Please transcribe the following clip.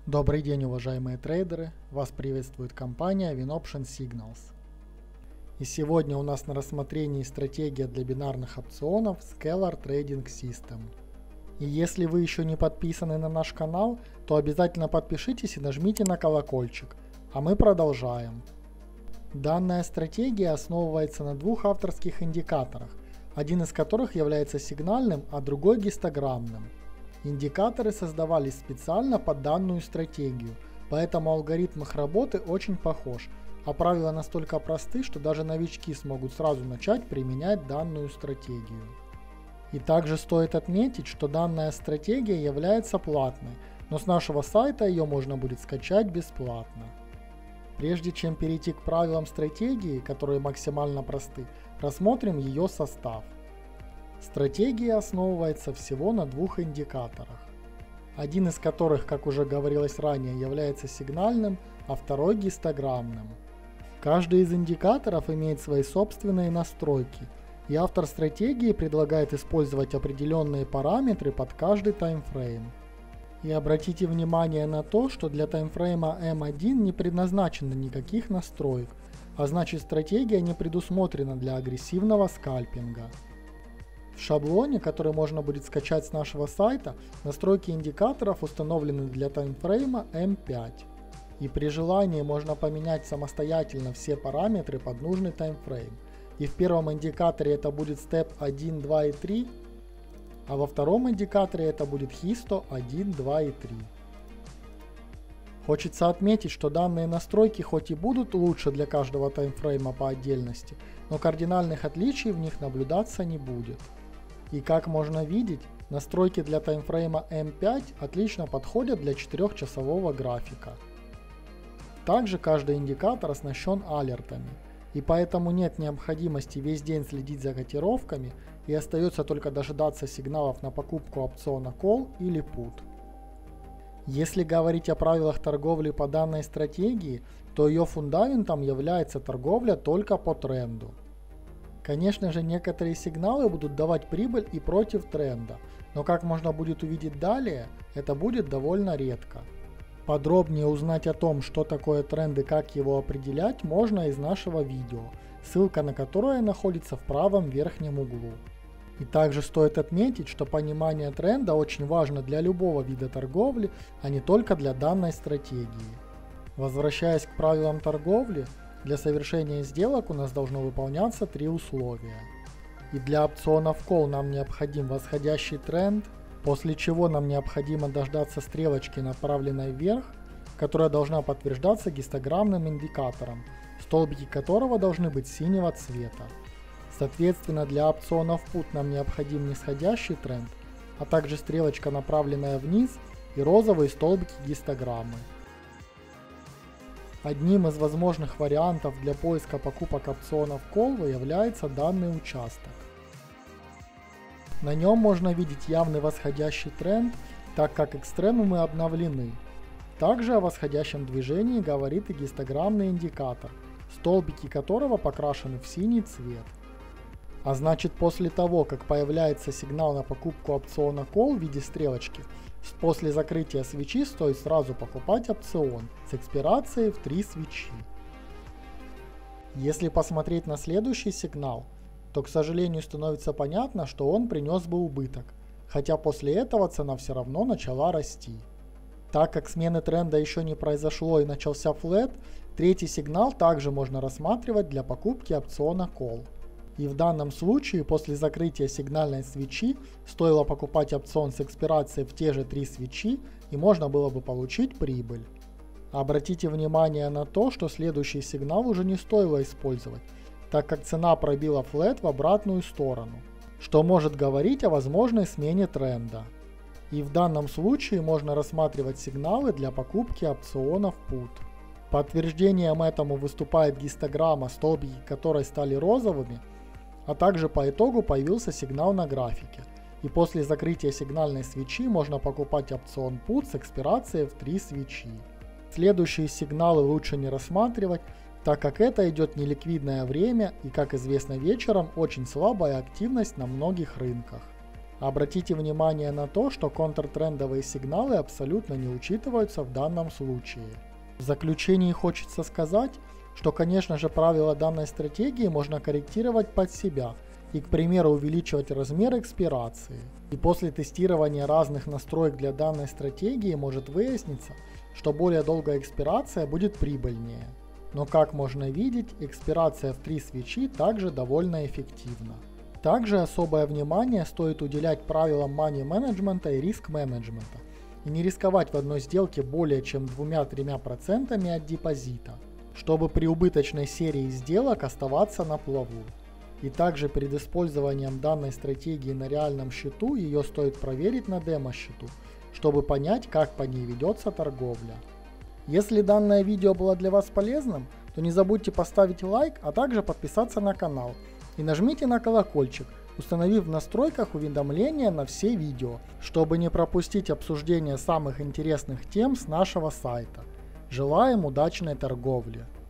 Добрый день, уважаемые трейдеры! Вас приветствует компания WinOption Signals. И сегодня у нас на рассмотрении стратегия для бинарных опционов Scalar Trading System. И если вы еще не подписаны на наш канал, то обязательно подпишитесь и нажмите на колокольчик. А мы продолжаем. Данная стратегия основывается на двух авторских индикаторах, один из которых является сигнальным, а другой гистограммным. Индикаторы создавались специально под данную стратегию, поэтому алгоритм их работы очень похож, а правила настолько просты, что даже новички смогут сразу начать применять данную стратегию. И также стоит отметить, что данная стратегия является платной, но с нашего сайта ее можно будет скачать бесплатно. Прежде чем перейти к правилам стратегии, которые максимально просты, рассмотрим ее состав. Стратегия основывается всего на двух индикаторах, один из которых, как уже говорилось ранее, является сигнальным, а второй гистограммным. Каждый из индикаторов имеет свои собственные настройки, и автор стратегии предлагает использовать определенные параметры под каждый таймфрейм. И обратите внимание на то, что для таймфрейма M1 не предназначено никаких настроек, а значит стратегия не предусмотрена для агрессивного скальпинга. В шаблоне, который можно будет скачать с нашего сайта, настройки индикаторов установлены для таймфрейма M5. И при желании можно поменять самостоятельно все параметры под нужный таймфрейм. И в первом индикаторе это будет Step 1, 2 и 3, а во втором индикаторе это будет Histo 1, 2 и 3. Хочется отметить, что данные настройки хоть и будут лучше для каждого таймфрейма по отдельности, но кардинальных отличий в них наблюдаться не будет. И как можно видеть, настройки для таймфрейма M5 отлично подходят для 4-часового графика. Также каждый индикатор оснащен алертами, и поэтому нет необходимости весь день следить за котировками и остается только дожидаться сигналов на покупку опциона Call или Put. Если говорить о правилах торговли по данной стратегии, то ее фундаментом является торговля только по тренду. Конечно же, некоторые сигналы будут давать прибыль и против тренда, но как можно будет увидеть далее, это будет довольно редко. Подробнее узнать о том, что такое тренд и как его определять, можно из нашего видео, ссылка на которое находится в правом верхнем углу. И также стоит отметить, что понимание тренда очень важно для любого вида торговли, а не только для данной стратегии. Возвращаясь к правилам торговли, для совершения сделок у нас должно выполняться три условия. И для опционов Call нам необходим восходящий тренд, после чего нам необходимо дождаться стрелочки, направленной вверх, которая должна подтверждаться гистограммным индикатором, столбики которого должны быть синего цвета. Соответственно, для опционов Put нам необходим нисходящий тренд, а также стрелочка, направленная вниз, и розовые столбики гистограммы. Одним из возможных вариантов для поиска покупок опционов Call является данный участок. На нем можно видеть явный восходящий тренд, так как экстремумы обновлены. Также о восходящем движении говорит и гистограммный индикатор, столбики которого покрашены в синий цвет. А значит, после того, как появляется сигнал на покупку опциона Call в виде стрелочки, после закрытия свечи стоит сразу покупать опцион с экспирацией в 3 свечи. Если посмотреть на следующий сигнал, то, к сожалению, становится понятно, что он принес бы убыток, хотя после этого цена все равно начала расти. Так как смены тренда еще не произошло и начался флэт, третий сигнал также можно рассматривать для покупки опциона Call. И в данном случае после закрытия сигнальной свечи стоило покупать опцион с экспирацией в те же 3 свечи и можно было бы получить прибыль. Обратите внимание на то, что следующий сигнал уже не стоило использовать, так как цена пробила флэт в обратную сторону, что может говорить о возможной смене тренда. И в данном случае можно рассматривать сигналы для покупки опционов Put. Подтверждением этому выступает гистограмма, столбики которой стали розовыми, а также по итогу появился сигнал на графике. И после закрытия сигнальной свечи можно покупать опцион Put с экспирацией в 3 свечи. Следующие сигналы лучше не рассматривать, так как это идет неликвидное время и, как известно, вечером очень слабая активность на многих рынках. Обратите внимание на то, что контртрендовые сигналы абсолютно не учитываются в данном случае. В заключении хочется сказать, что, конечно же, правила данной стратегии можно корректировать под себя и, к примеру, увеличивать размер экспирации. И после тестирования разных настроек для данной стратегии может выясниться, что более долгая экспирация будет прибыльнее. Но, как можно видеть, экспирация в 3 свечи также довольно эффективна. Также особое внимание стоит уделять правилам money менеджмента и риск менеджмента и не рисковать в одной сделке более чем 2-3% от депозита, чтобы при убыточной серии сделок оставаться на плаву. И также перед использованием данной стратегии на реальном счету ее стоит проверить на демо-счету, чтобы понять, как по ней ведется торговля. Если данное видео было для вас полезным, то не забудьте поставить лайк, а также подписаться на канал. И нажмите на колокольчик, установив в настройках уведомления на все видео, чтобы не пропустить обсуждение самых интересных тем с нашего сайта. Желаем удачной торговли!